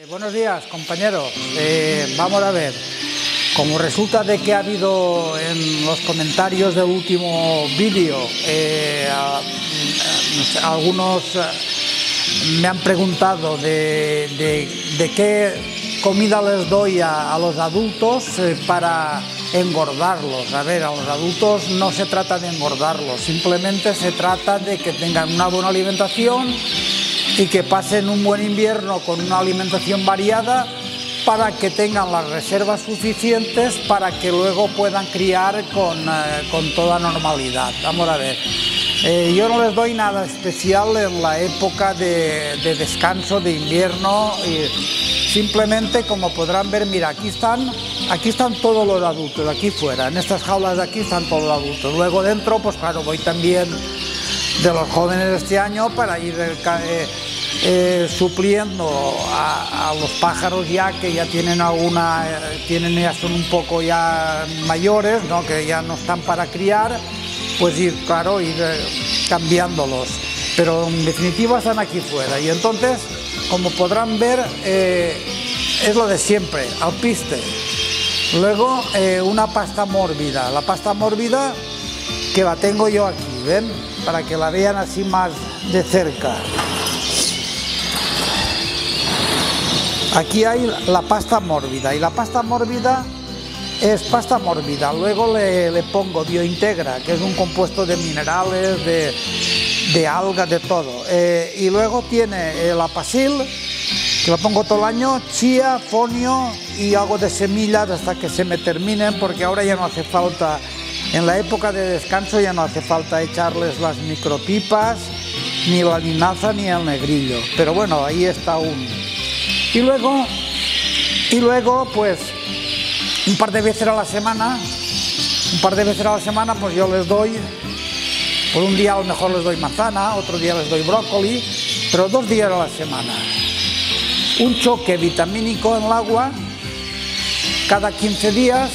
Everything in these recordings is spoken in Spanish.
Buenos días, compañero. Vamos a ver. Como resulta de que ha habido en los comentarios del último vídeo, algunos me han preguntado de qué comida les doy a los adultos para engordarlos. A ver, a los adultos no se trata de engordarlos, simplemente se trata de que tengan una buena alimentación y que pasen un buen invierno con una alimentación variada para que tengan las reservas suficientes para que luego puedan criar con toda normalidad. Vamos a ver, yo no les doy nada especial en la época de descanso, de invierno, simplemente, como podrán ver, mira, aquí están todos los adultos, aquí fuera, en estas jaulas de aquí están todos los adultos. Luego dentro, pues claro, voy también de los jóvenes de este año para ir supliendo a los pájaros ya que ya ya son un poco ya mayores, ¿no? Que ya no están para criar, pues ir cambiándolos, pero en definitiva están aquí fuera. Y entonces, como podrán ver, es lo de siempre, alpiste. Luego una pasta mórbida, la pasta mórbida que la tengo yo aquí, ¿ven? Para que la vean así más de cerca. Aquí hay la pasta mórbida, y la pasta mórbida es pasta mórbida. Luego le pongo Biointegra, que es un compuesto de minerales, de algas, de todo. Y luego tiene el apasil, que lo pongo todo el año, chía, fonio y algo de semillas hasta que se me terminen, porque ahora ya no hace falta, en la época de descanso ya no hace falta echarles las micropipas, ni la linaza, ni el negrillo. Pero bueno, ahí está aún. Y luego, pues, un par de veces a la semana, pues yo les doy, por un día a lo mejor les doy manzana, otro día les doy brócoli, pero 2 días a la semana. Un choque vitamínico en el agua, cada 15 días,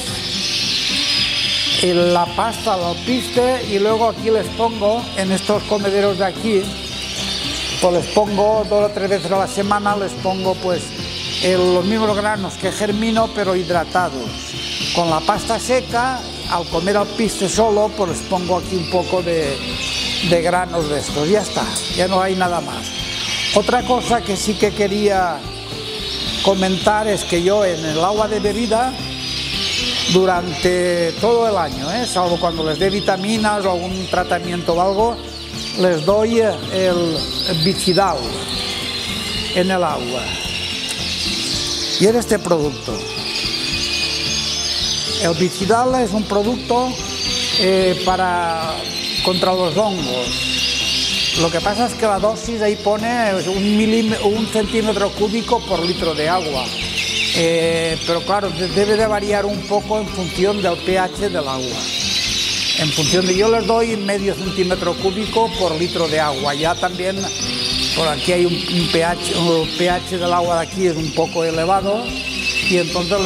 la pasta, el alpiste, y luego aquí les pongo, en estos comederos de aquí, pues les pongo 2 o 3 veces a la semana, les pongo pues los mismos granos que germino, pero hidratados. Con la pasta seca, al comer alpiste solo, pues les pongo aquí un poco de granos de estos. Ya está, ya no hay nada más. Otra cosa que sí que quería comentar es que yo en el agua de bebida, durante todo el año, salvo cuando les dé vitaminas o algún tratamiento o algo, les doy el Bicidal en el agua. Y es este producto. El Bicidal es un producto contra los hongos. Lo que pasa es que la dosis ahí pone 1 centímetro cúbico por litro de agua. Pero claro, debe de variar un poco en función del pH del agua. En función de, yo les doy medio centímetro cúbico por litro de agua. Ya también por aquí hay un pH del agua de aquí es un poco elevado, y entonces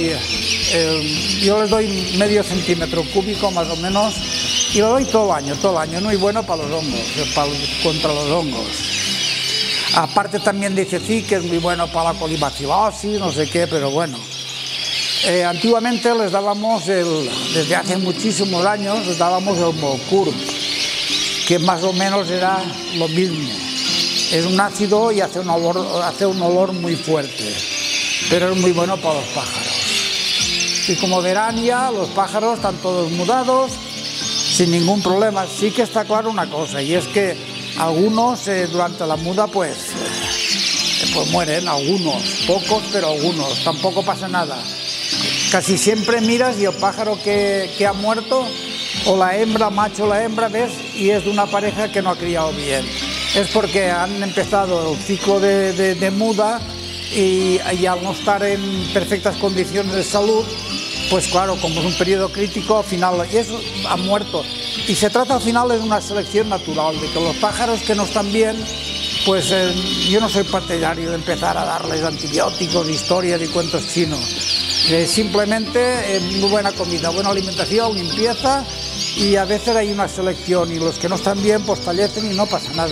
yo les doy medio centímetro cúbico más o menos, y lo doy todo el año, muy bueno para los hongos, contra los hongos. Aparte también dice sí que es muy bueno para la colibacilosis, no sé qué, pero bueno. Antiguamente les dábamos, desde hace muchísimos años, les dábamos el Molcurb, que más o menos era lo mismo. Es un ácido y hace un olor muy fuerte, pero es muy bueno para los pájaros. Y como verán ya, los pájaros están todos mudados, sin ningún problema. Sí que está claro una cosa, y es que algunos durante la muda pues mueren, algunos, pocos, pero algunos, tampoco pasa nada. Casi siempre miras y el pájaro que ha muerto, o la hembra, macho o la hembra, ves, y es de una pareja que no ha criado bien. Es porque han empezado el ciclo de muda y al no estar en perfectas condiciones de salud, pues claro, como es un periodo crítico, al final eso ha muerto. Y se trata al final de una selección natural, de que los pájaros que no están bien, pues yo no soy partidario de empezar a darles antibióticos, historias y cuentos chinos. Simplemente muy buena comida, buena alimentación, limpieza, y a veces hay una selección, y los que no están bien pues fallecen y no pasa nada.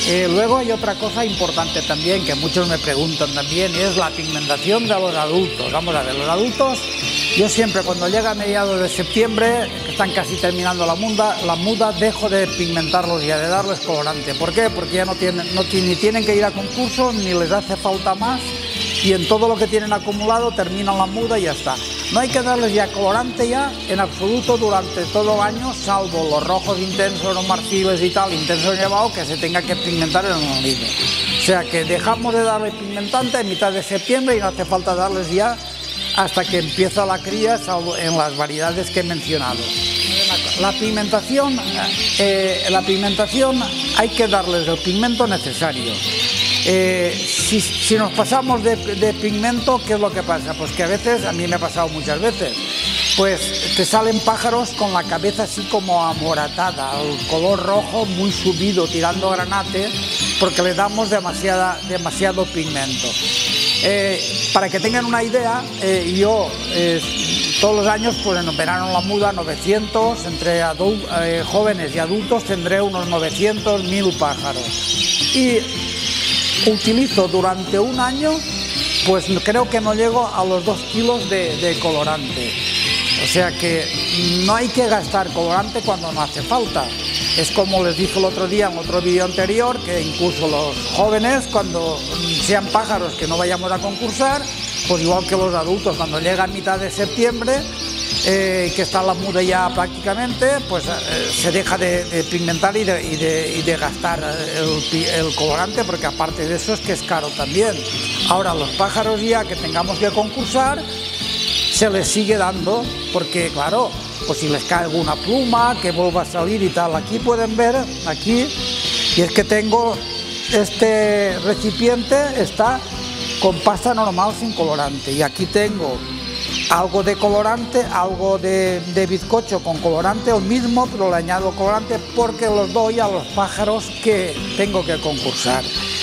Luego hay otra cosa importante también, que muchos me preguntan también, y es la pigmentación de los adultos. Vamos a ver, los adultos, yo siempre cuando llega a mediados de septiembre, que están casi terminando la muda, dejo de pigmentarlos ya, de darles colorante. ¿Por qué? Porque ya ni tienen que ir a concursos, ni les hace falta más, y en todo lo que tienen acumulado terminan la muda y ya está. No hay que darles ya colorante ya en absoluto durante todo el año, salvo los rojos intensos, los marfiles y tal, intensos nevado, que se tenga que pigmentar en el nido. O sea que dejamos de darle pigmentante en mitad de septiembre y no hace falta darles ya hasta que empieza la cría, salvo en las variedades que he mencionado. La pigmentación hay que darles el pigmento necesario. Si nos pasamos de pigmento, ¿qué es lo que pasa? Pues que a veces, a mí me ha pasado muchas veces, pues te salen pájaros con la cabeza así como amoratada, el color rojo muy subido, tirando granate, porque le damos demasiado pigmento. Para que tengan una idea, yo todos los años, pues en verano la muda 900, entre jóvenes y adultos tendré unos 900, 1000 pájaros. Y utilizo durante un año, pues creo que no llego a los 2 kilos de colorante. O sea que no hay que gastar colorante cuando no hace falta. Es como les dije el otro día en otro vídeo anterior, que incluso los jóvenes, cuando sean pájaros que no vayamos a concursar, pues igual que los adultos, cuando llegan mitad de septiembre, que está la muda ya prácticamente, pues se deja de pigmentar y de gastar el colorante, porque aparte de eso es que es caro también. Ahora los pájaros ya que tengamos que concursar, se les sigue dando, porque claro, pues si les cae alguna pluma, que vuelva a salir y tal. Aquí pueden ver, aquí, y es que tengo este recipiente, está con pasta normal sin colorante, y aquí tengo algo de colorante, algo de bizcocho con colorante, el mismo, pero le añado colorante porque los doy a los pájaros que tengo que concursar.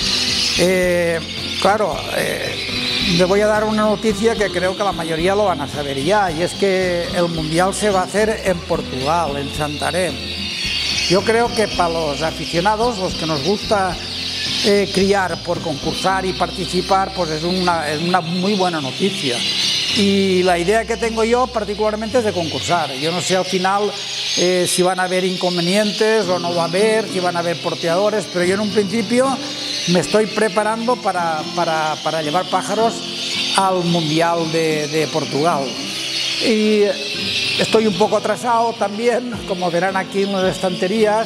Claro, le voy a dar una noticia que creo que la mayoría lo van a saber ya, y es que el mundial se va a hacer en Portugal, en Santarém. Yo creo que para los aficionados, los que nos gusta criar por concursar y participar, pues es una muy buena noticia. Y la idea que tengo yo particularmente es de concursar. Yo no sé al final si van a haber inconvenientes o no va a haber, si van a haber porteadores, pero yo en un principio me estoy preparando para llevar pájaros al Mundial de Portugal. Y estoy un poco atrasado también, como verán aquí en las estanterías,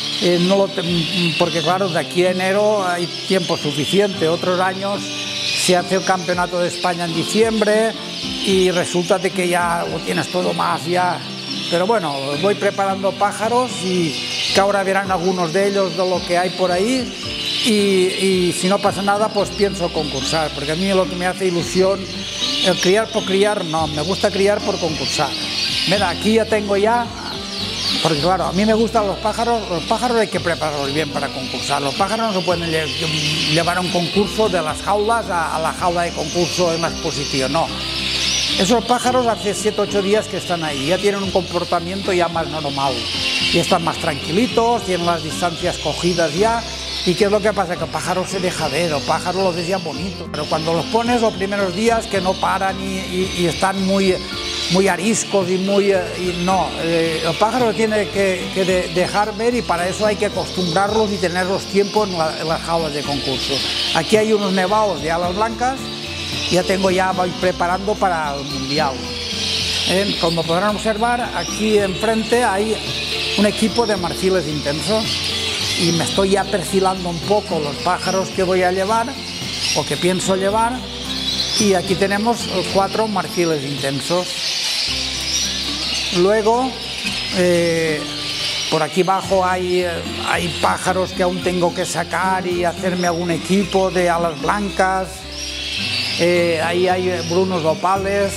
porque claro, de aquí a enero hay tiempo suficiente. Otros años se hace el Campeonato de España en diciembre y resulta de que ya lo tienes todo más ya. Pero bueno, voy preparando pájaros y que ahora verán algunos de ellos de lo que hay por ahí, y si no pasa nada pues pienso concursar, porque a mí lo que me hace ilusión, el criar por criar no, me gusta criar por concursar. Mira, aquí ya tengo ya, porque claro, a mí me gustan los pájaros hay que prepararlos bien para concursar. Los pájaros no se pueden llevar a un concurso de las jaulas a la jaula de concurso en la exposición, no. Esos pájaros hace 7 o 8 días que están ahí, ya tienen un comportamiento ya más normal, y están más tranquilitos, tienen las distancias cogidas ya. ¿Y qué es lo que pasa? Que el pájaro se deja ver, el pájaro lo ves ya bonito, pero cuando los pones los primeros días que no paran y están muy ariscos no, el pájaro tiene que dejar ver, y para eso hay que acostumbrarlos y tenerlos tiempo en las jaulas de concurso. Aquí hay unos nevados de alas blancas, voy preparando para el mundial. Como podrán observar, aquí enfrente hay un equipo de marfiles intensos, y me estoy ya perfilando un poco los pájaros que voy a llevar o que pienso llevar, y aquí tenemos 4 marfiles intensos. Luego por aquí abajo hay pájaros que aún tengo que sacar y hacerme algún equipo de alas blancas. Ahí hay brunos opales.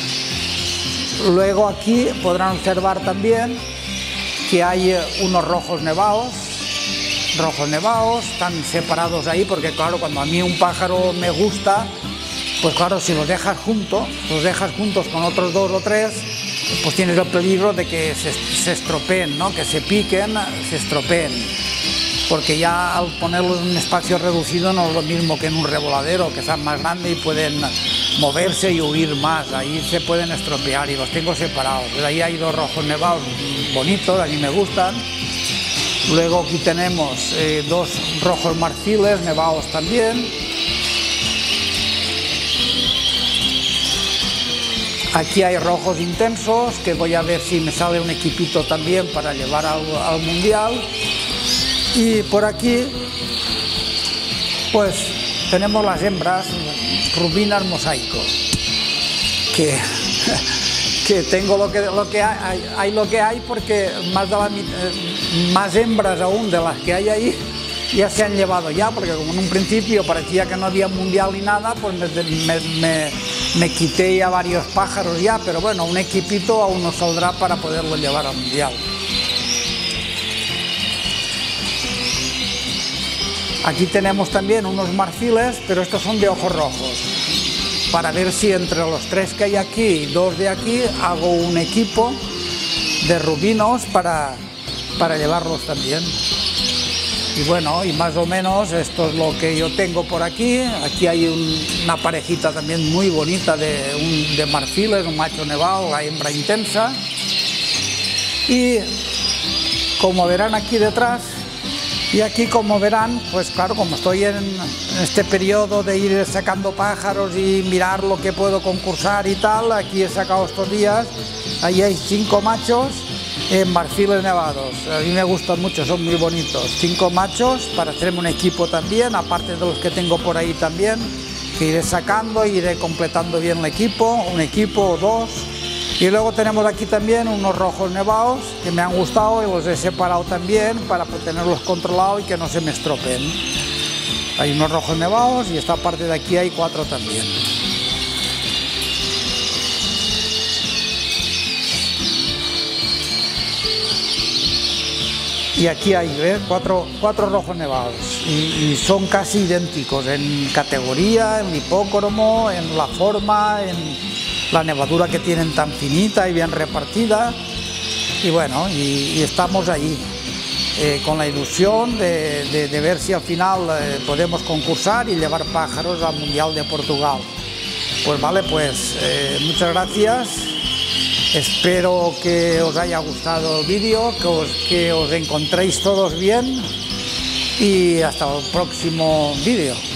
Luego aquí podrán observar también que hay unos rojos nevados, están separados ahí, porque claro, cuando a mí un pájaro me gusta, pues claro, si los dejas juntos con otros 2 o 3, pues tienes el peligro de que se estropeen, ¿no? Que se piquen, se estropeen. porque ya al ponerlos en un espacio reducido no es lo mismo que en un revoladero, que están más grandes y pueden moverse y huir más, ahí se pueden estropear y los tengo separados. Ahí hay dos rojos nevados bonitos, a mí me gustan. Luego aquí tenemos dos rojos marfiles nevados también. Aquí hay rojos intensos, que voy a ver si me sale un equipito también para llevar al mundial. Y por aquí, pues tenemos las hembras rubinas mosaico, que tengo lo que hay porque más hembras aún de las que hay ahí ya se han llevado ya, porque como en un principio parecía que no había mundial ni nada, pues me quité ya varios pájaros ya, pero bueno, un equipito aún nos saldrá para poderlo llevar al mundial. Aquí tenemos también unos marfiles, pero estos son de ojos rojos, para ver si entre los tres que hay aquí y dos de aquí hago un equipo de rubinos para llevarlos también. Y bueno, y más o menos esto es lo que yo tengo por aquí. Aquí hay una parejita también muy bonita de marfiles, un macho nevado, la hembra intensa. Y como verán aquí detrás, y aquí como verán, pues claro, como estoy en este periodo de ir sacando pájaros y mirar lo que puedo concursar y tal, aquí he sacado estos días, ahí hay 5 machos en marfiles nevados. A mí me gustan mucho, son muy bonitos. 5 machos para hacerme un equipo también, aparte de los que tengo por ahí también, que iré sacando, iré completando bien el equipo, un equipo o dos. Y luego tenemos aquí también unos rojos nevados que me han gustado y los he separado también para tenerlos controlados y que no se me estropeen. Hay unos rojos nevados y esta parte de aquí hay 4 también. Y aquí hay, ¿ves? 4 rojos nevados y son casi idénticos en categoría, en hipócromo, en la forma, en la nevadura que tienen tan finita y bien repartida. Y bueno, y estamos ahí con la ilusión de ver si al final podemos concursar y llevar pájaros al Mundial de Portugal. Pues vale, pues muchas gracias. Espero que os haya gustado el vídeo, que os encontréis todos bien y hasta el próximo vídeo.